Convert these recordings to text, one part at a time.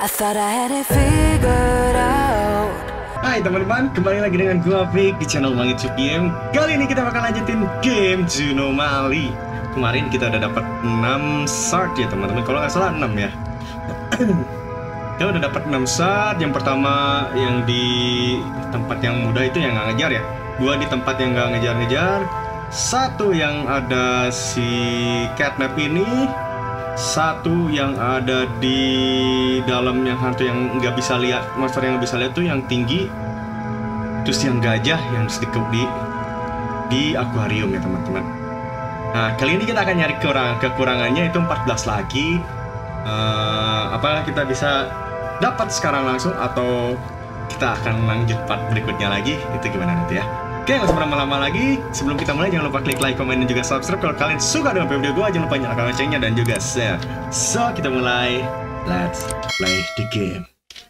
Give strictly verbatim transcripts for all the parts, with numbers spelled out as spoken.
I thought I had it figured out. Hai teman-teman, kembali lagi dengan gua Vic di channel Mangitsu Game. Kali ini kita bakal lanjutin game Zunomali. Kemarin kita udah dapat enam shard ya teman-teman, kalau nggak salah enam ya. Kita udah dapat enam shard. Yang pertama yang di tempat yang mudah itu yang nggak ngejar ya. Dua di tempat yang nggak ngejar-ngejar. Satu yang ada si catnap ini. Satu yang ada di dalam yang hantu yang nggak bisa lihat, monster yang nggak bisa lihat tuh yang tinggi. Terus yang gajah yang di di, di akuarium ya teman-teman. Nah kali ini kita akan nyari kekurangan kekurangannya itu empat belas lagi. Uh, apakah kita bisa dapat sekarang langsung atau kita akan lanjut part berikutnya lagi? Itu gimana nanti ya. Oke, nggak usah berlama-lama lagi. Sebelum kita mulai, jangan lupa klik like, komen, dan juga subscribe kalau kalian suka dengan video gue. Jangan lupa nyalakan loncengnya dan juga share. So, kita mulai. Let's play the game.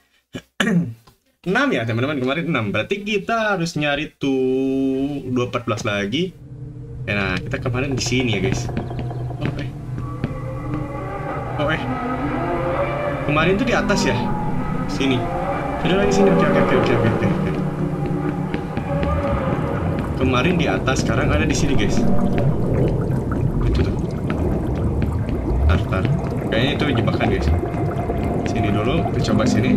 enam ya teman-teman, kemarin enam. Berarti kita harus nyari tuh dua empat belas lagi. Ya, nah, kita kemarin di sini ya guys. Oh eh. Oh eh. Kemarin tuh di atas ya. Sini. Sudah lagi sini. Oke oke oke oke oke oke. Kemarin di atas, sekarang ada di sini guys. Itu tuh. Tar, tar. Kayaknya itu jebakan guys. Sini dulu, kita coba sini.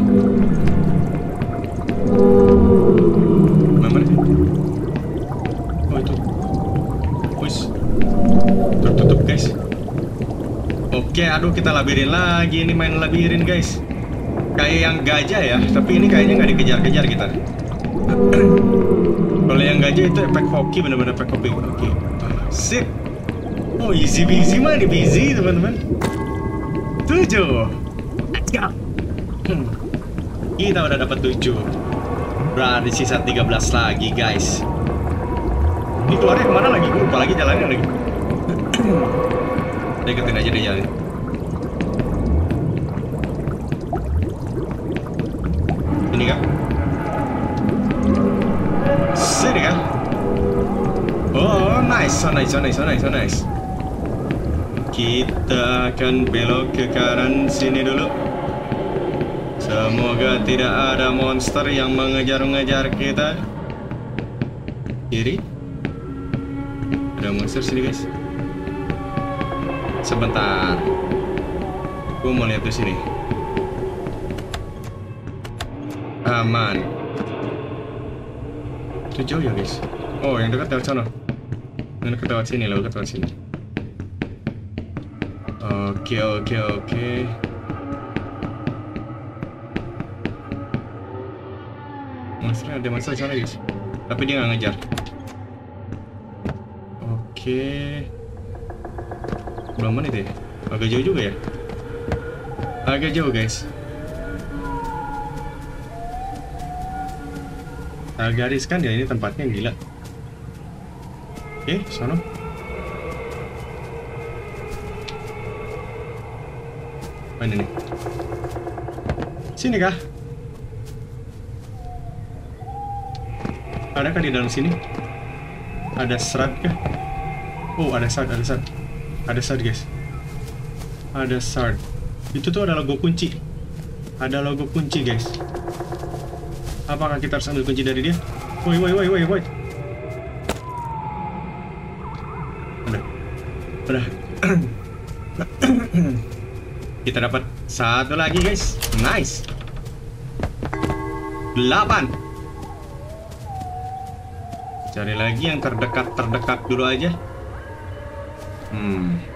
Mana sih? Oh itu. Wis. Tertutup guys. Oke, aduh kita labirin lagi. Ini main labirin guys. Kayak yang gajah ya, tapi ini kayaknya nggak dikejar-kejar kita. Kalau yang gajah itu efek hoki, bener-bener efek hoki. Oke, sip. Oh easy busy mah di busy teman-teman. Tujuh. Let's go. Hmm. Kita udah dapat tujuh. Berarti sisa tiga belas lagi guys. Ini keluarnya kemana lagi? Gue lupa lagi jalannya lagi. Deketin aja deh jalan. Ini kah? Sini kan? Oh nice, so nice, so nice, so nice, so nice. Kita akan belok ke kanan sini dulu. Semoga tidak ada monster yang mengejar-ngejar kita. Kiri. Ada monster sini guys. Sebentar. Gue mau lihat di sini. Aman. Itu jauh ya guys. Oh yang dekat lewat sana. Yang dekat lewat sini, lewat lewat sini. Oke oke oke. Monster ada monster di sana guys. Tapi dia nggak ngejar. Oke. Belum menit ya? Agak jauh juga ya. Agak jauh guys. Agak riskan ya ini tempatnya, gila. Oke, sana. Mana nih? Sini kah? Ada kah di dalam sini? Ada serat kah? Oh, ada shard, ada shard. Ada shard guys. Ada shard. Itu tuh ada logo kunci. Ada logo kunci guys. Apakah kita harus ambil kunci dari dia? Woi, woi, woi, woi, woi. Udah. Udah. Kita dapat satu lagi, guys. Nice. Delapan. Cari lagi yang terdekat-terdekat dulu aja. Hmm.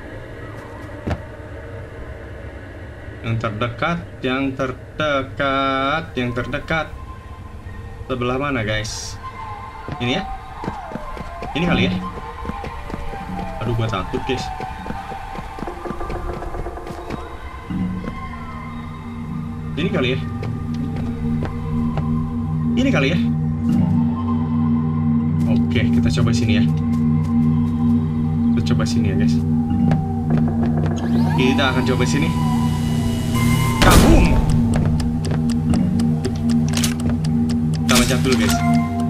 Yang terdekat, yang terdekat, yang terdekat. Sebelah mana guys? Ini ya? Ini kali ya? Aduh gua takut guys. Ini kali ya? Ini kali ya? Oke, kita coba sini ya. Kita coba sini ya guys. Kita akan coba sini. Kabum! Loncat dulu guys.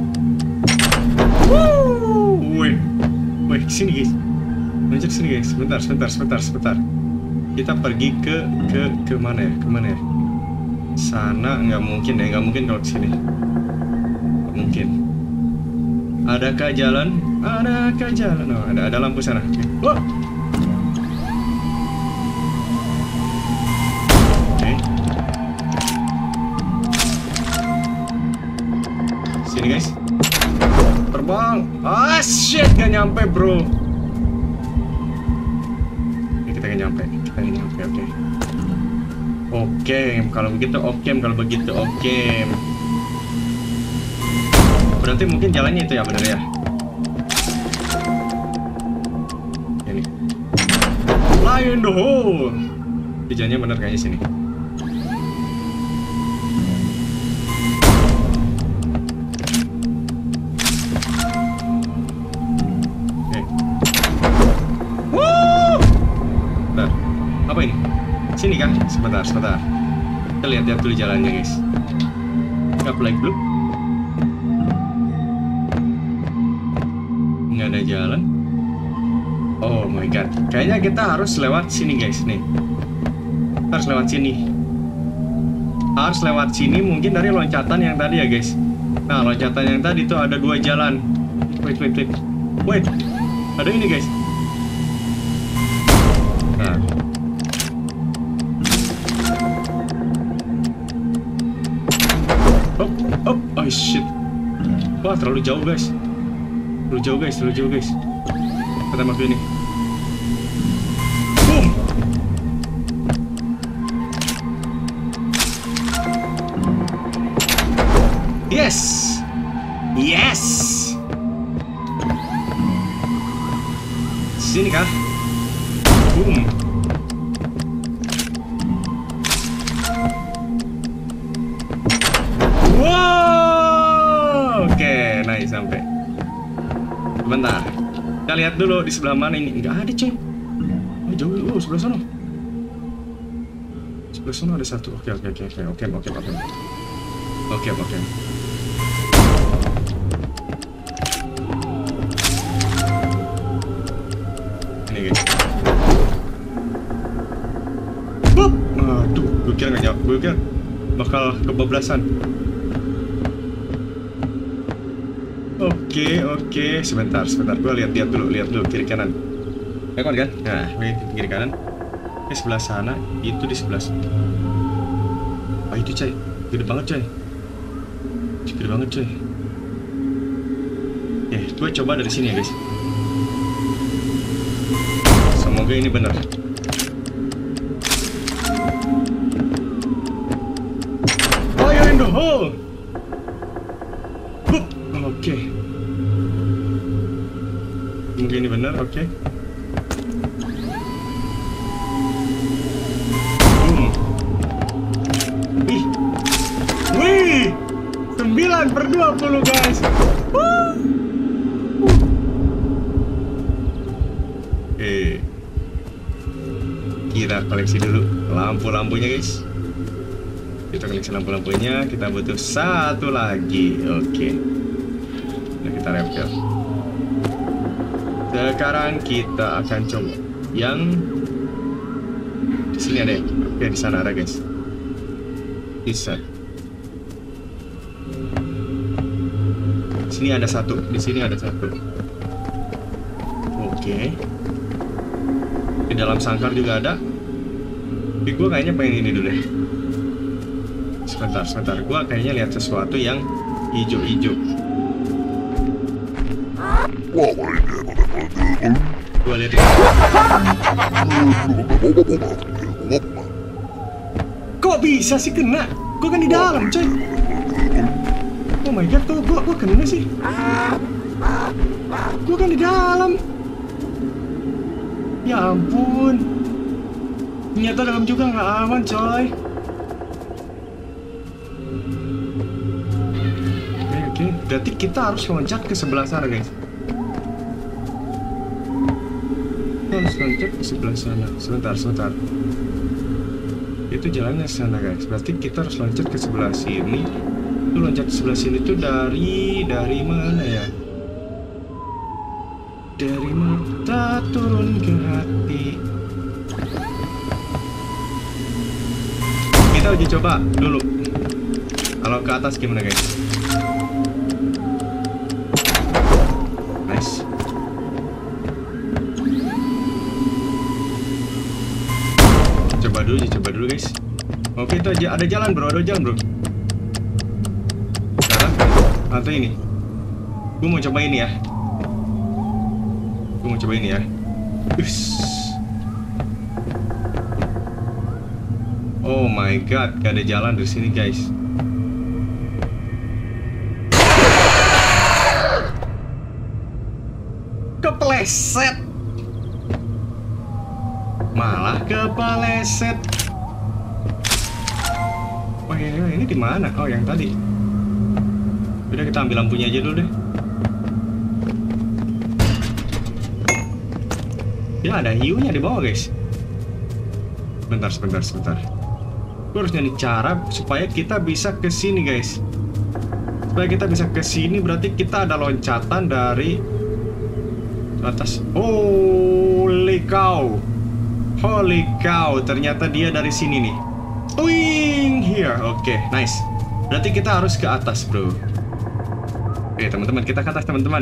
Wih, wih sini guys. Loncat sini guys. Sebentar, sebentar, sebentar, sebentar. Kita pergi ke ke ke mana ya? Kemana ya? Sana nggak mungkin deh, nggak mungkin kalau kesini. Nggak mungkin. Adakah jalan? Adakah jalan? Oh, ada ada lampu sana. Oke. Wah. Oke. Sini guys. Terbang. Ah shit, nggak nyampe bro. Oke, kita nggak nyampe. Kita nggak nyampe. Oke. Oke, kalau begitu oke, kalau begitu oke. Berarti mungkin jalannya itu ya, bener ya? Ini. Lion the hole. Jalannya bener kayaknya sini. Oke. Woo! Bentar. Apa ini? Sini kan? Sebentar, sebentar. Kita lihat-lihat dulu jalannya, guys. Nggak black blue. Nggak ada jalan. Oh my god. Kayaknya kita harus lewat sini, guys. Nih. Kita harus lewat sini. Harus lewat sini mungkin dari loncatan yang tadi ya, guys. Nah, loncatan yang tadi tuh ada dua jalan. Wait, wait, wait. Wait. Ada ini, guys. Nah. Oh, oh, oh shit. Wah, terlalu jauh, guys. Terlalu jauh, guys. Terlalu jauh, guys. Kita masuk ini. Boom. Yes. Yes. Sini kah? Boom. Wow. Oke, nice sampai. Bentar. Kita lihat dulu di sebelah mana ini. Enggak ada, coy. Oh, jauh. Oh, sebelah sana. Sebelah sana ada satu. Oke, oke, oke, oke, oke, oke, oke. Oke, oke. Ini, guys. Bup. Aduh, gue kira nggak jauh. Gue kira bakal kebablasan. Oke, oke, sebentar, sebentar. Gue lihat-lihat dulu, lihat dulu kiri kanan. Rekod kan? Nah, ini kiri kanan. Ini sebelah sana, itu di sebelah sana. Oh, itu coy, gede banget coy. Gede banget coy. Eh, gue coba dari sini ya guys. Semoga ini benar. Fire in the hole. Oke. Okay. Mungkin ini benar, oke. Okay. Boom. Wih. Wih. sembilan per dua puluh guys. Woo. Oke. Kita koleksi dulu lampu-lampunya guys. Kita koleksi lampu-lampunya. Kita butuh satu lagi. Oke. Okay. Nah, kita refill. Sekarang kita akan coba yang di sini ada ya. Oke, di sana ada guys. Bisa. Di sini ada satu. Di sini ada satu. Oke. Di dalam sangkar juga ada. Tapi gue kayaknya pengen ini dulu deh. Sebentar, sebentar. Gue kayaknya lihat sesuatu yang hijau-hijau. Gue lihat. Kok bisa sih kena? Gue kan di dalam, coy. Oh my god, tuh gue gue kena sih. Gue kan di dalam. Ya ampun. Ternyata dalam juga nggak aman, coy. Oke, oke. Berarti kita harus loncat ke sebelah sana, guys. Kita harus loncat ke sebelah sana. Sebentar, sebentar. Itu jalannya sana, guys. Berarti kita harus loncat ke sebelah sini. Itu loncat ke sebelah sini tuh dari dari mana ya? Dari mata turun ke hati. Kita uji coba dulu. Kalau ke atas gimana guys? Nice. Coba dulu, uji coba dulu guys. Oke, itu aja ada jalan bro, ada jalan bro. Sekarang atau ini? Gue mau coba ini ya. Gue mau coba ini ya. Ush. Oh my god, gak ada jalan dari sini guys. Kepleset. Malah kepleset. Oh ini, ini di mana? Oh yang tadi. Udah kita ambil lampunya aja dulu deh. Ya ada hiunya di bawah guys. Sebentar, sebentar, sebentar. Gue harus nyari cara supaya kita bisa ke sini guys. Supaya kita bisa ke sini berarti kita ada loncatan dari atas. Holy cow. Holy cow, ternyata dia dari sini nih. Twing here. Oke, okay, nice. Berarti kita harus ke atas, bro. Oke, teman-teman, kita ke atas, teman-teman.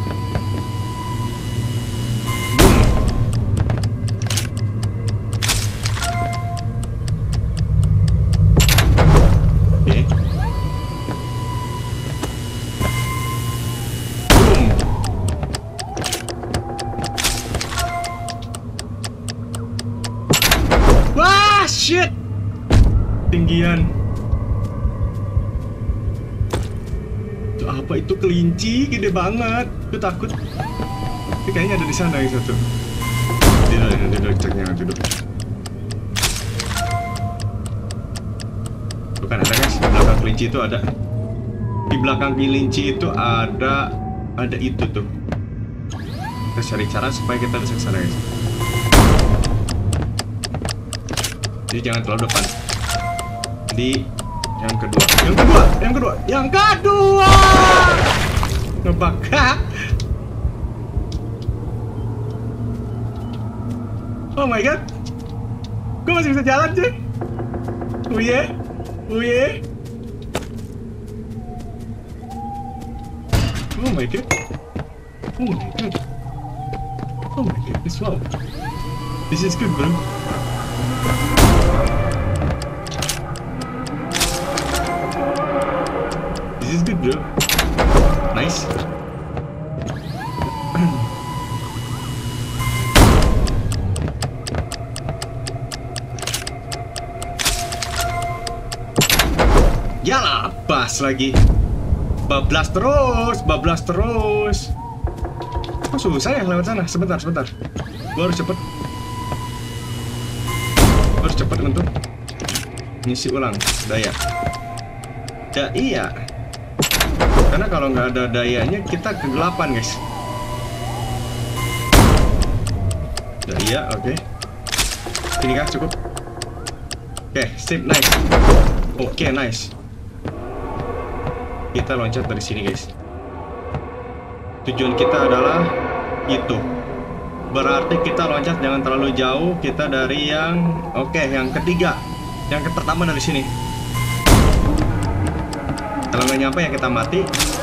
Shit, tinggian. Itu apa itu kelinci gede banget. Gue takut. Tapi kayaknya ada di sana yang satu. Tidur, tidur, ceknya tidur. Bukan ada guys. Di belakang kelinci itu ada. Di belakang kelinci itu ada ada itu tuh. Kita cari cara supaya kita bisa kesana guys. Jadi jangan terlalu depan. Di yang kedua, yang kedua, yang kedua, yang kedua. Ngebakar. Oh my god, gue masih bisa jalan cuy. Oh yeah, oh yeah. Oh my god, oh my god, oh my god, this wow, this is good bro. This is good bro. Nice. Yalah, bas lagi. Bablas terus, bablas terus. Oh susah ya lewat sana. Sebentar, sebentar. Gua harus cepet. Gua harus cepet untuk ngisi ulang daya. Ya iya. Karena kalau nggak ada dayanya kita kegelapan guys. Ya iya, oke. Okay. Ini kah cukup? Oke, okay, sip, nice. Oke, okay, nice. Kita loncat dari sini guys. Tujuan kita adalah itu. Berarti kita loncat jangan terlalu jauh. Kita dari yang oke, okay, yang ketiga. Yang pertama dari sini. Kalau nggak nyampe ya kita mati.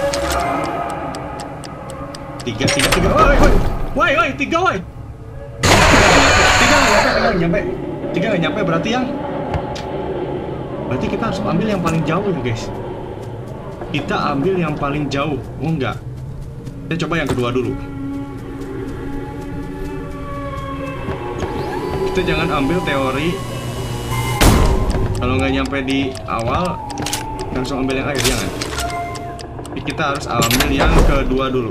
Tiga, tiga, tiga. Woi, woi, woi, woi, tiga, woi. Tiga nggak nyampe, tiga nggak nyampe. Tiga nggak nyampe berarti yang. Berarti kita harus ambil yang paling jauh ya guys. Kita ambil yang paling jauh. Oh enggak. Kita coba yang kedua dulu. Kita jangan ambil teori. Kalau nggak nyampe di awal. Langsung ambil yang akhir, jangan. Jadi kita harus ambil yang kedua dulu.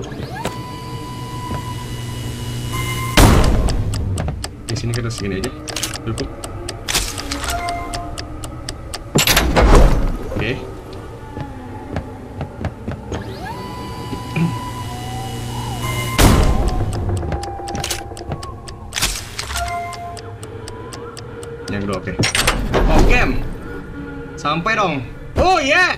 Di sini kita segini aja, cukup. Oke. Okay. Yang kedua, oke. Okay. Oke, okay. Sampai dong. Oh yeah.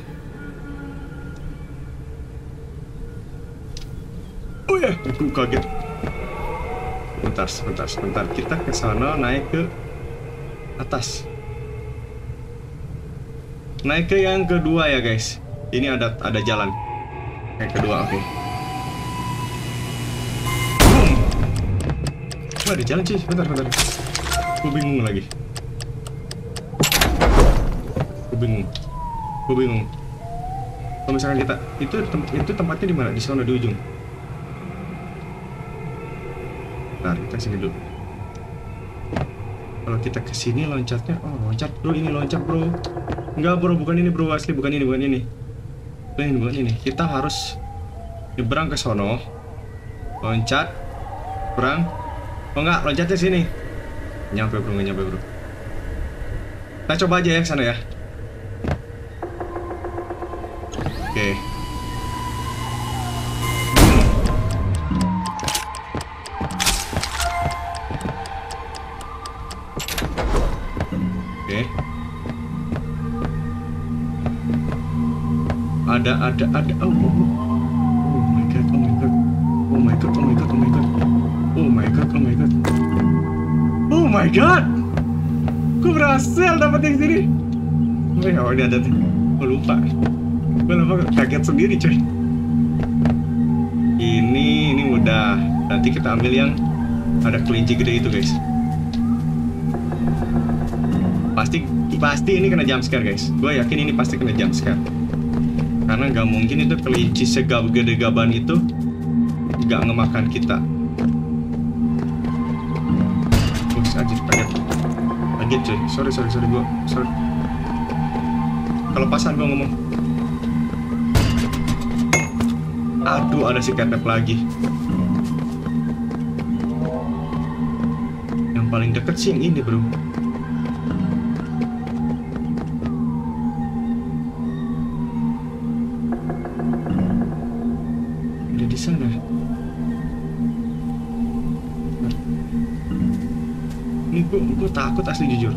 Oh ya, yeah. Aku kaget. Bentar, sebentar, sebentar. Kita ke sana naik ke atas. naik ke yang kedua ya guys. Ini ada ada jalan. Yang kedua, oke. Okay. Boom. Wah, ada jalan cuy. Bentar, bentar. Gue bingung lagi. Gue bingung. Gue bingung. Kalau misalkan kita itu tem itu tempatnya di mana? Di sana di ujung. Bentar, kita sini dulu. Kalau kita ke sini loncatnya, oh loncat bro, ini loncat bro. Enggak bro, bukan ini bro, asli bukan ini, bukan ini. Bukan ini, bukan ini. Kita harus nyebrang ke sono. Loncat, berang. Oh enggak, loncatnya sini. Nyampe bro, nggak nyampe bro. Kita coba aja ya ke sana ya. Oke. Oke. Ada, ada, ada. Oh, oh, oh my god, oh my god, oh my god, oh my god, oh my god, oh my god, oh my god, oh my god. Gue berhasil dapat yang sini. Oh ya, ini ada. Gue lupa. Gue lupa, kaget sendiri coy. Ini, ini udah. Nanti kita ambil yang ada kelinci gede itu guys. Pasti, pasti ini kena jump scare guys. Gue yakin ini pasti kena jump scare. Karena nggak mungkin itu kelinci segab gede gaban itu nggak ngemakan kita. Bos aja kaget, kaget coy. Sorry, sorry, sorry gue, sorry. Kelepasan gue ngomong. Aduh, ada si catnap lagi. Yang paling deket sih yang ini bro. Ada di sana. Ini gue, gue takut asli jujur.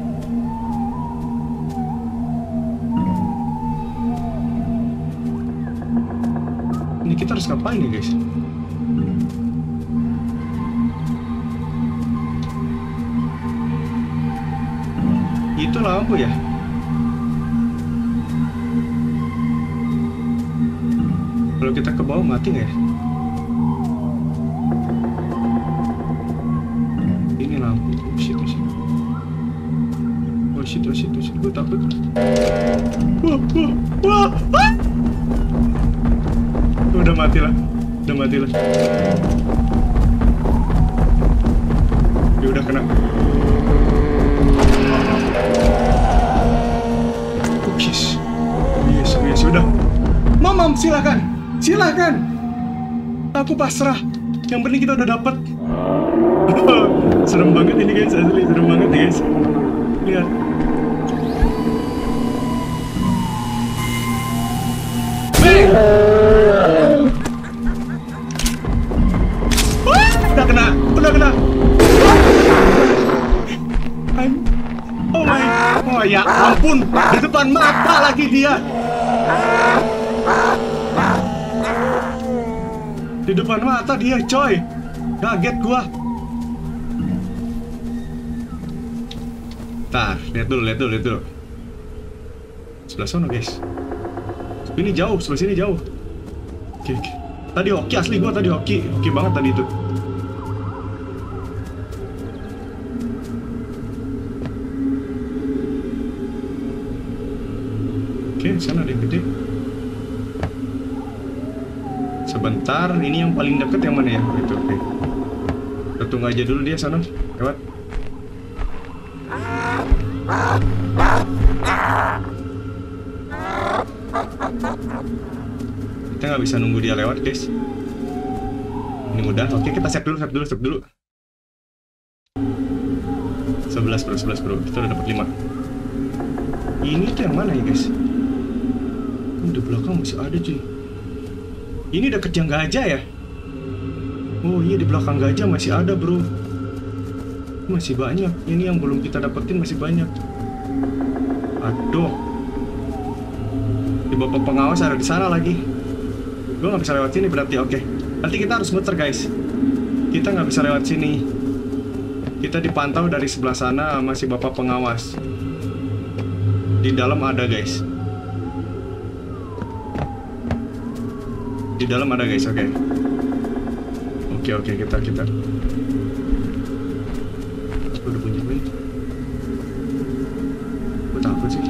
Ini kita harus ngapain nih guys? Itu lampu ya? Kalau kita ke bawah mati nggak ya? Ini lampu. Oh shit, oh shit. Oh shit, oh shit, oh shit. Gue takut. Wah, wah, wah, wah. Udah mati lah. Udah mati lah. Dia udah kena. Oh yes. Yes, yes, udah. Mamam, silakan. Silakan. Aku pasrah. Yang penting kita udah dapat. Serem banget ini guys, asli serem banget ya guys. Lihat. Bang. Udah kena, udah kena. I'm... Oh my, oh ya ampun, di depan mata lagi dia. Di depan mata dia, coy. Kaget gua. Tar, lihat dulu, lihat dulu, lihat dulu. Sebelah sana, guys. Ini jauh, sebelah sini jauh. Oke, oke. Tadi hoki asli gua tadi hoki, hoki banget tadi itu. Oke, sana ada yang gede. Sebentar, ini yang paling deket yang mana ya? Itu, oke. Kita tunggu aja dulu dia sana, lewat. Kita nggak bisa nunggu dia lewat, guys. Ini mudah. Oke, kita save dulu, save dulu, save dulu. sebelas bro, sebelas bro. Kita udah dapat lima. Ini tuh yang mana ya, guys? Oh, di belakang masih ada, cuy. Ini deket yang gajah ya? Oh iya, di belakang gajah masih ada, bro. Masih banyak. Ini yang belum kita dapetin masih banyak. Aduh. Di bapak pengawas ada di sana lagi. Gue nggak bisa lewat sini berarti. Oke. Nanti kita harus muter, guys. Kita nggak bisa lewat sini. Kita dipantau dari sebelah sana sama si bapak pengawas. Di dalam ada guys. Di dalam ada guys, oke. Okay. Oke okay, oke okay, kita kita. Udah bunyi nih. Gue takut sih.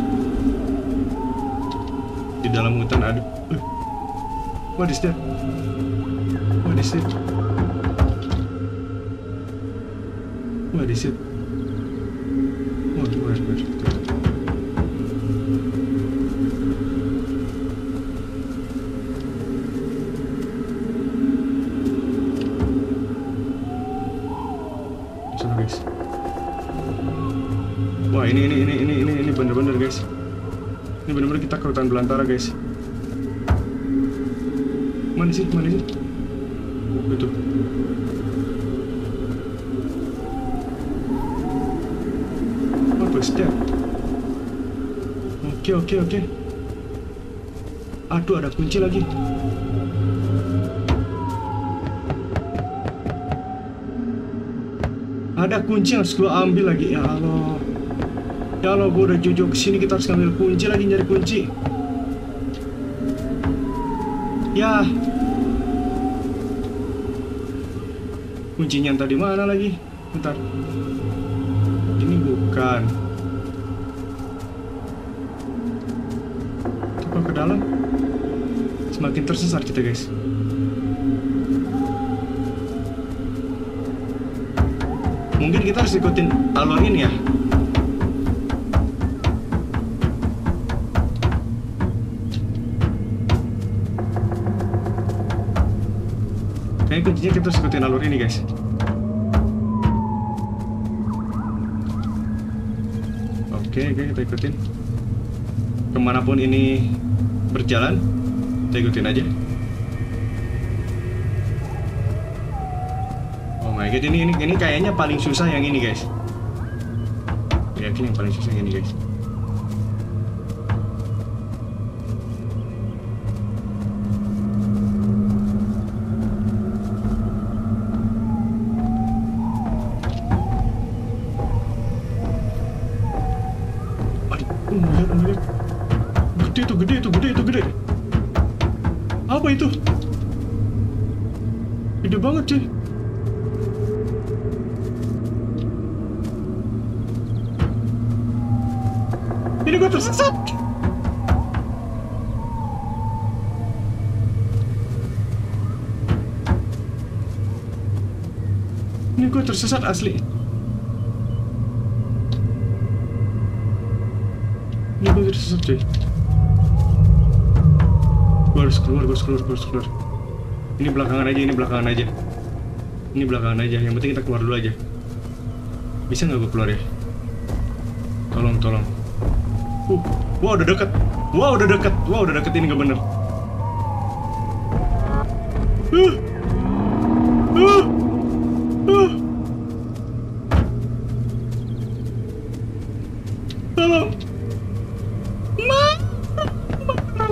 Di dalam hutan ada. Uh. What is that? What is it? What is it? Oh, where, where? Sana guys. Wah ini ini ini ini ini ini bener-bener guys. Ini bener-bener kita ke hutan belantara guys. Mana sih? Mana sih? Itu. Apa sih? Oke oke oke. Aduh ada kunci lagi. Ada kunci yang harus gue ambil lagi. Ya Allah. Ya Allah, gue udah jauh-jauh kesini, kita harus ngambil kunci lagi, nyari kunci. Ya. Kuncinya tadi mana lagi? Bentar. Ini bukan. Coba ke dalam. Semakin tersesat kita guys. Mungkin kita harus ikutin alur ini ya. Kayaknya kuncinya kita harus ikutin alur ini guys. Oke, oke kita ikutin. Kemanapun ini berjalan, kita ikutin aja. Oh my god, ini ini ini kayaknya paling susah yang ini guys. Yakin yang paling susah yang ini guys. Aduh, oh my god, oh my god. Gede itu, gede itu, gede itu, gede. Apa itu? Gede banget cuy. Ini gue tersesat. Ini gue tersesat asli. Ini gue tersesat cuy. Gue harus keluar, gue harus keluar, gue harus keluar. Ini belakangan aja, ini belakangan aja. Ini belakangan aja, yang penting kita keluar dulu aja. Bisa nggak gue keluar ya? Tolong, tolong. Uh, wah udah deket, wah udah deket, wah udah deket, ini gak bener. Uh, uh, uh. Tolong, ma, ma.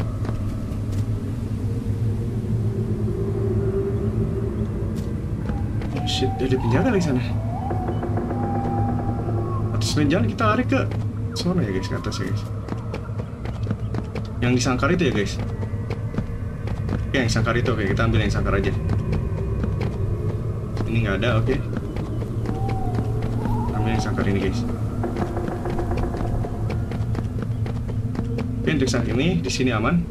Oh shit, dia di penjara lagi sana. Atas jalan kita lari ke sana ya guys, ke atas ya guys. Yang disangkar itu ya guys. Oke, yang sangkar itu, oke kita ambil yang sangkar aja. Ini nggak ada, oke. Ambil yang sangkar ini guys. Oke, untuk saat ini di sini aman.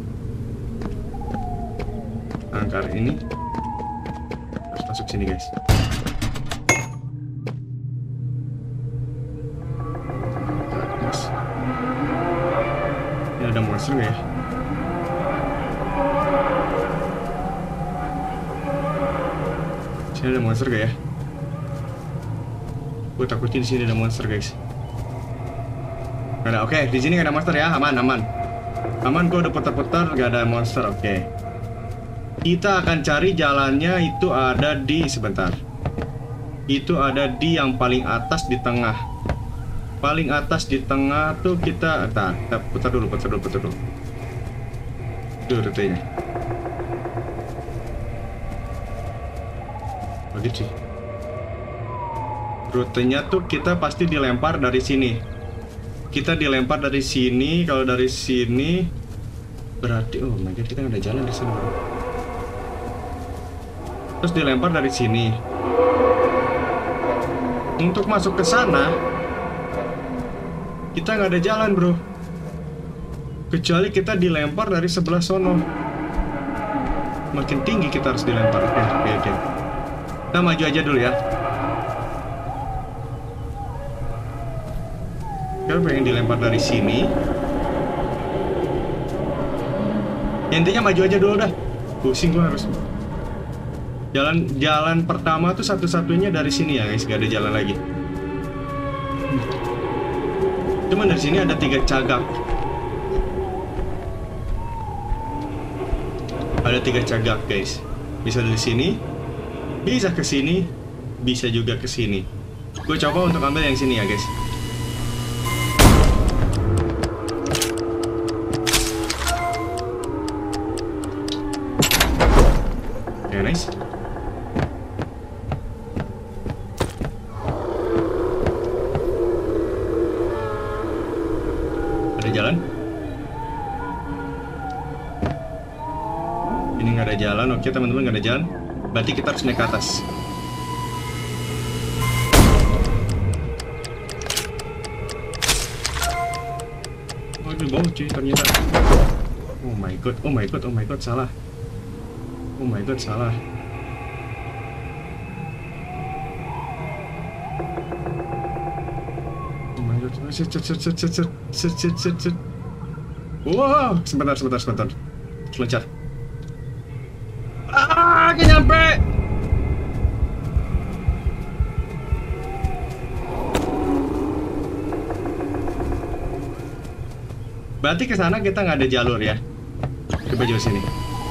Sangkar ini harus masuk sini guys. Ada monster nggak ya? Sini ada monster gak ya? Gue takutin di sini ada monster guys. Gak ada, oke. Di sini gak ada monster ya, aman, aman, aman. Gue udah putar-putar, gak ada monster, oke. Kita akan cari jalannya, itu ada di sebentar. Itu ada di yang paling atas di tengah. Paling atas di tengah tuh kita, entah, kita putar dulu, putar dulu, putar dulu. Itu rutenya. Begitu sih. Rutenya tuh kita pasti dilempar dari sini. kita dilempar dari sini. Kalau dari sini berarti, oh my god, kita nggak ada jalan di sana. Terus dilempar dari sini. Untuk masuk ke sana, kita nggak ada jalan, bro. Kecuali kita dilempar dari sebelah sono. Makin tinggi kita harus dilempar. Oke, oke, oke. Kita maju aja dulu ya. Kita pengen dilempar dari sini. Ya, intinya maju aja dulu dah. Pusing gua harus. Jalan jalan pertama tuh satu-satunya dari sini ya guys, gak ada jalan lagi. Cuman dari sini ada tiga cagak. Ada tiga cagak guys. Bisa dari sini, bisa ke sini, bisa juga ke sini. Gue coba untuk ambil yang sini ya guys. Oke, nice. Jalan ini nggak ada jalan. Oke teman-teman, nggak ada jalan, berarti kita harus naik ke atas. Oh, di bawah cuy ternyata. Oh my god, oh my god, oh my god, salah. Oh my god, salah. Set, set, set, set, set, set, set, set, set. Wow, sebentar, sebentar, sebentar. Loncat. Ah, gak nyampe. Berarti ke sana kita nggak ada jalur ya. Coba jauh sini.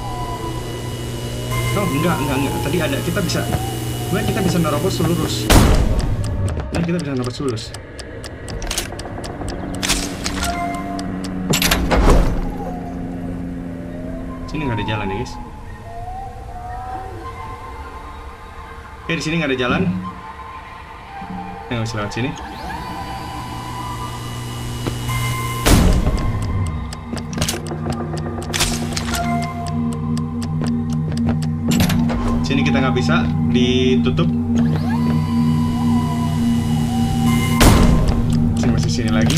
Oh, enggak, enggak, enggak. Tadi ada, kita bisa. Nah, kita bisa nerobos lurus. Nah, kita bisa nerobos lurus. Sini nggak ada jalan ya guys. Oke, di sini nggak ada jalan. Kita nggak bisa lewat sini. Sini kita nggak bisa, ditutup. Sini masih sini lagi.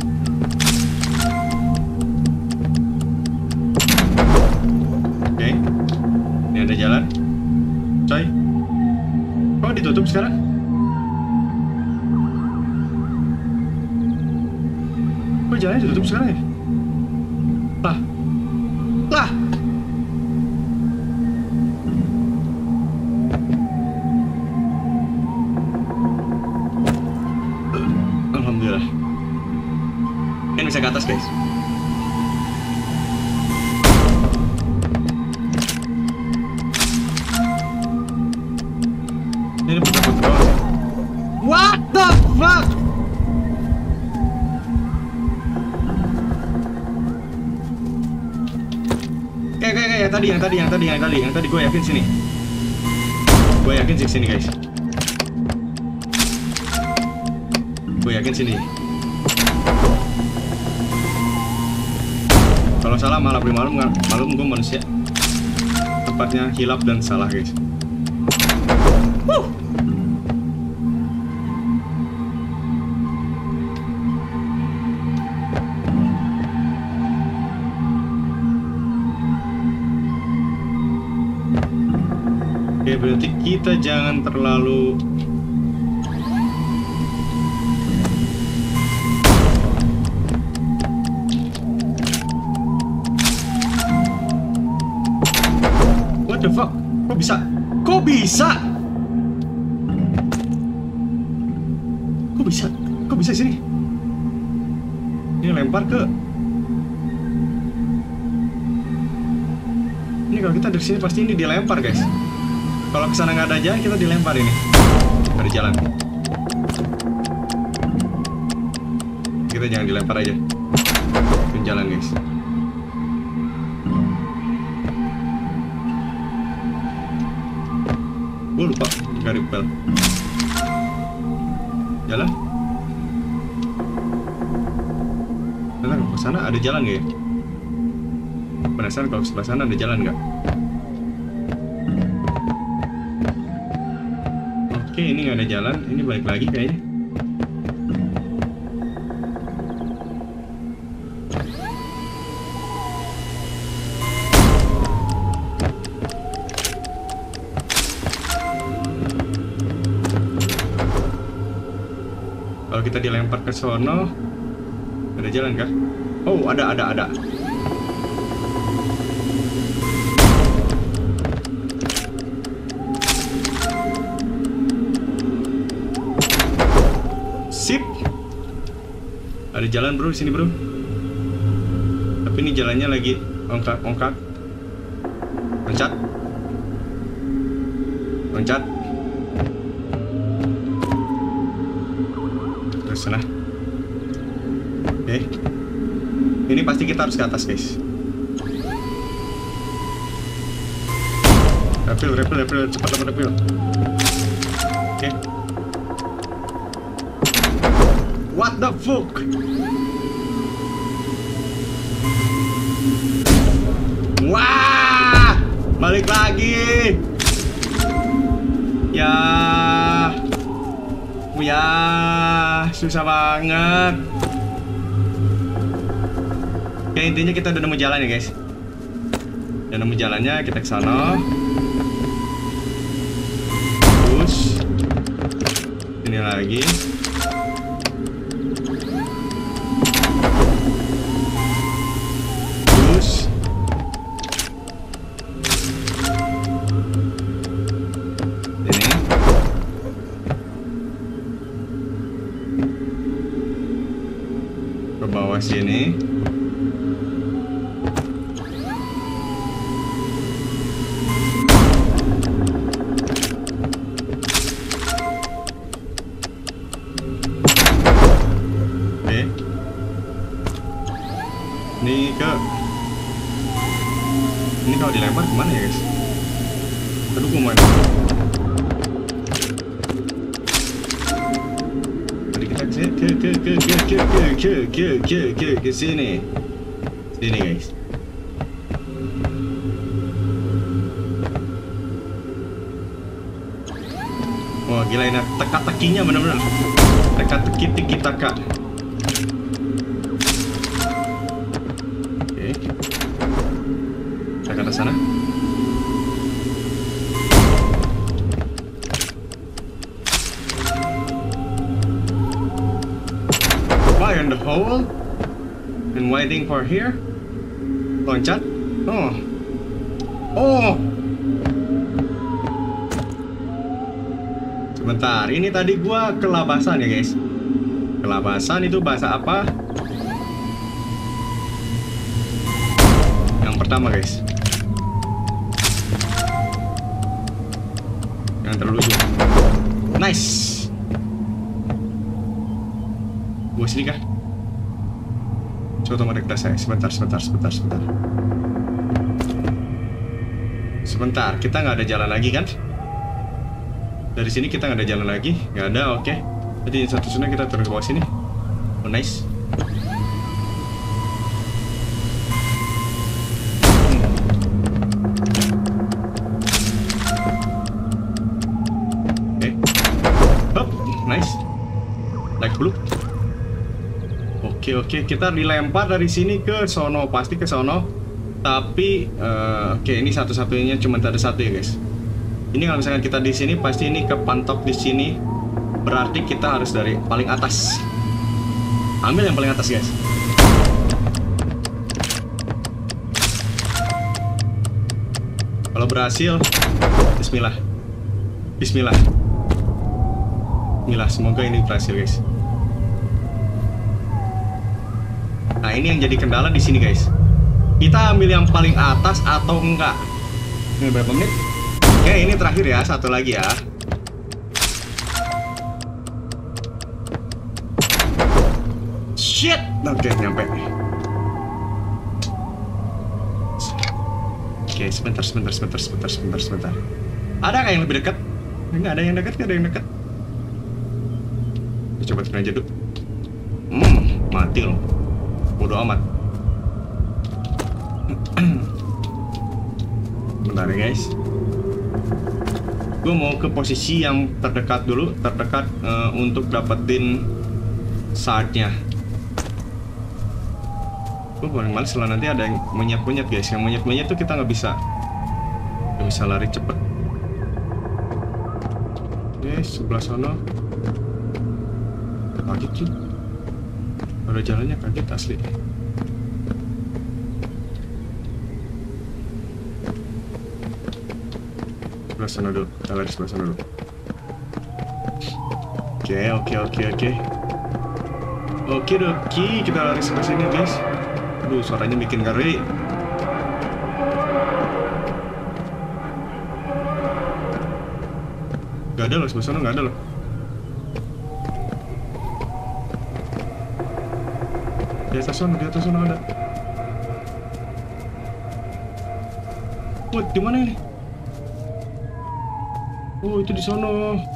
Ada jalan, coy. Kok ditutup sekarang? Kok jalannya ditutup sekarang ya? Lah, lah. Alhamdulillah. Kan bisa ke atas guys. Ini putar-putar doang sih. What the fuck? Kayak kayak kayak tadi yang tadi yang tadi yang tadi yang tadi gue yakin sini. Gue yakin sih sini guys. Gue yakin sini. Kalau salah malah beri malum nggak? Malum gue manusia. Tempatnya hilap dan salah guys. Wuh. Oke, berarti kita jangan terlalu what the fuck? Kok bisa? Kok bisa? Kok bisa? Kok bisa sini? Ini lempar ke. Ini kalau kita dari sini pasti ini dilempar guys. Kalau kesana nggak ada jalan, kita dilempar ini. Nggak ada jalan. Kita jangan dilempar aja. Bikin jalan guys. Gue lupa nggak repel. Jalan. ke sana ada jalan nggak ya? Penasaran kalau ke sebelah sana ada jalan nggak? Oke, ini nggak ada jalan. Ini balik lagi kayaknya. Kalau kita dilempar ke sono, ada jalan kah? Oh, ada, ada, ada. Sip. Ada jalan bro, sini bro. Tapi ini jalannya lagi ongkak-ongkak. Loncat. Loncat. Terus sana. Oke. Ini pasti kita harus ke atas, guys. Refill, refill, refill, cepat cepat refill. Oke. What the fuck? Wah, balik lagi. Ya, ya, susah banget. Oke, intinya kita udah nemu jalan ya guys. Udah nemu jalannya, kita ke sana. Terus ini lagi. Terus ini. Ke bawah sini. Ini ke ini kalau dilempar kemana ya guys? Aduh, kemana? Tadi kita ke ke ke ke ke ke ke ke ke ke ke sini sini guys. Wah gila, ini teka-tekinya bener-bener teka-teki tiki taka. Kita ke sana. Why in the hole? And waiting for here? Loncat? Oh. Oh. Sebentar, ini tadi gua kelabasan ya guys. Kelabasan itu bahasa apa? Yang pertama guys. Yang terlucu. Nice. Gua sini kah? Coba tunggu dekat saya. Sebentar, sebentar, sebentar, sebentar. Sebentar, kita nggak ada jalan lagi kan? Dari sini kita nggak ada jalan lagi, nggak ada. Oke. Jadi satu sini kita turun ke bawah sini. Oh nice. Nice, like blue. Oke oke, kita dilempar dari sini ke sono, pasti ke sono. Tapi uh, oke, ini satu-satunya cuma ada satu ya guys. Ini kalau misalkan kita di sini, pasti ini kepantok di sini. Berarti kita harus dari paling atas. Ambil yang paling atas guys. Kalau berhasil, Bismillah, Bismillah. Bismillah, semoga ini berhasil guys. Nah ini yang jadi kendala di sini guys. Kita ambil yang paling atas atau enggak? Ini berapa menit? Oke, ini terakhir ya, satu lagi ya. Shit, oke nyampe. Oke, sebentar, sebentar, sebentar, sebentar, sebentar, sebentar. Ada nggak yang lebih dekat? Nggak ada yang dekat, nggak ada yang dekat. Coba turun aja dulu. Hmm, mati loh. Bodo amat. Bentar ya guys. Gue mau ke posisi yang terdekat dulu, terdekat uh, untuk dapetin shardnya. Gue paling males lah nanti ada yang monyet-monyet guys. Yang monyet-monyet tuh kita nggak bisa, nggak bisa lari cepet. Oke, sebelah sana. Kaget sih. Ada jalannya kaget asli. Sebelah sana dulu, kita lari sebelah sana dulu. Oke, oke, oke, oke. Oke, oke, kita lari sebelah sini guys. Aduh, suaranya bikin ngeri. Gak ada loh, sebelah sana gak ada loh. Di atas sana, di atas sana ada. Wah, di mana ini? Oh, itu di sana.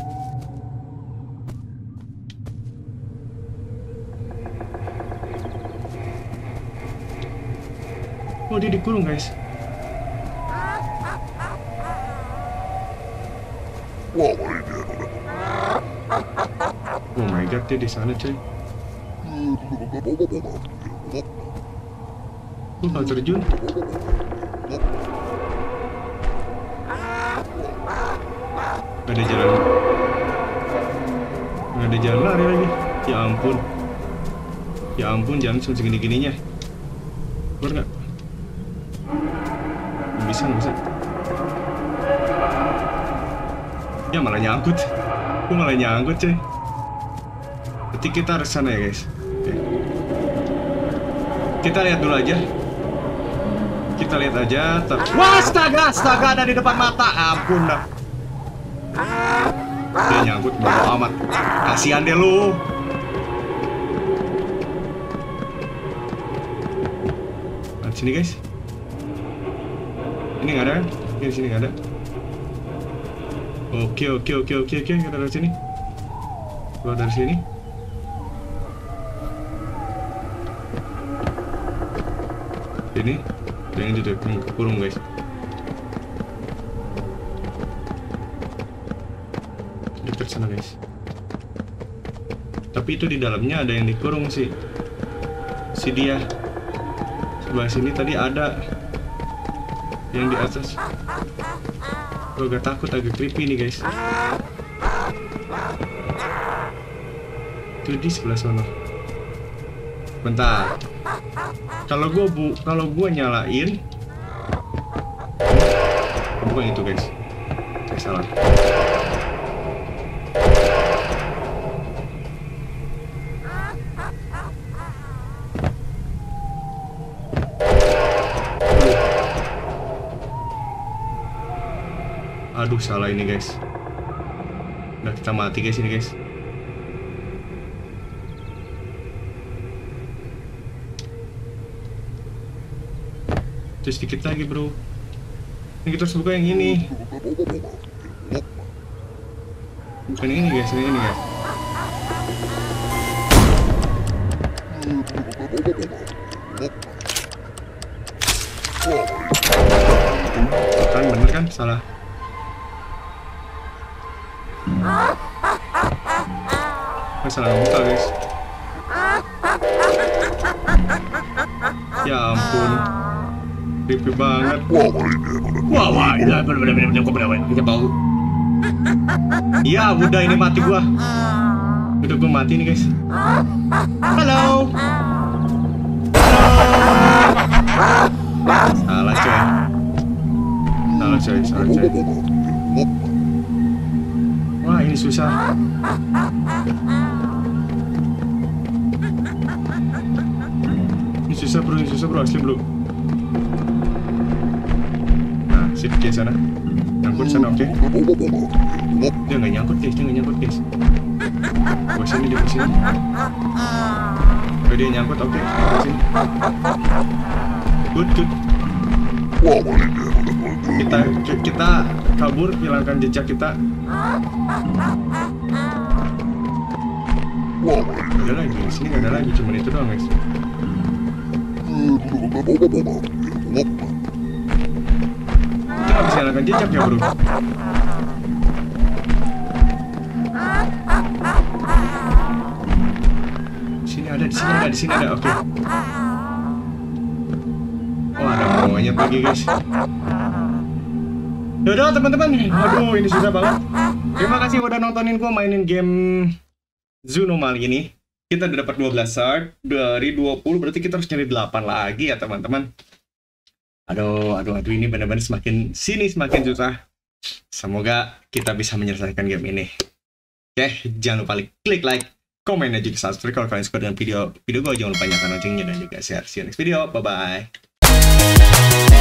Oh, dia dikurung, guys. Oh my god, dia di sana, cuy. Oh, nggak terjun. Gak ada jalan. Gak ada jalan lari lagi. Ya ampun. Ya ampun, jalan cuma segini-gininya. Keluar nggak? Bisa, nggak bisa. Ya malah nyangkut. Gue malah nyangkut, cuy. Berarti kita harus sana ya, guys. Oke. Kita lihat dulu aja. Kita lihat aja. Ter Wah, astaga, astaga, ada di depan mata. Ampun dah. Dia nyangkut, bodo amat. Kasihan deh lu. Nah, sini guys. Ini nggak ada kan? Ini di sini nggak ada. Oke, oke, oke, oke, oke. Kita dari sini. Keluar dari sini. Ini, yang itu tuh, yang kurung guys. Dekat sana guys. Tapi itu di dalamnya ada yang dikurung sih. Si dia. Sebelah sini tadi ada yang di atas. Gue agak takut, agak creepy nih guys. Itu di sebelah sana. Bentar. Kalau gue bu, kalau gue nyalain, bukan itu guys. Saya salah. Aduh, salah ini guys. Udah kita mati guys ini guys. Terus sedikit lagi bro. Ini kita harus buka yang ini. Bukan ini guys, ini ini guys. Kan bener kan? Salah. Nggak salah buka guys. Ya ampun, creepy banget. Wah wah, ini bener-bener bener bener kita bau. Ya udah, ini mati gua. Udah gua mati nih guys. Halo. Halo. Salah coy. Salah coy, salah coy. Wah, ini susah. Ini susah bro, ini susah bro, asli bro. Nah, sip di sana. Nyangkut sana, oke. Okay. Dia nggak nyangkut guys, dia nggak nyangkut guys. Gua sini, dia sini. Oke, dia nyangkut, oke. Okay. Sini. Good, good. Kita kita kabur, hilangkan jejak kita. Ada lagi, di sini nggak ada lagi, cuma itu doang guys. Kita nggak bisa nyalakan jejak ya bro. Sini ada, di sini ada, di sini ada, oke. Oh ada monyet lagi guys. Yaudah teman-teman, aduh ini susah banget. Terima kasih udah nontonin gua mainin game Zoonomaly ini. Kita udah dapat dua belas shard dari dua puluh, berarti kita harus nyari delapan lagi ya teman-teman. Aduh, aduh, aduh ini benar-benar semakin sini semakin susah. Semoga kita bisa menyelesaikan game ini. Oke, jangan lupa klik like, komen, dan juga subscribe kalau kalian suka dengan video video gue. Jangan lupa nyalakan loncengnya dan juga share. See you next video, bye bye.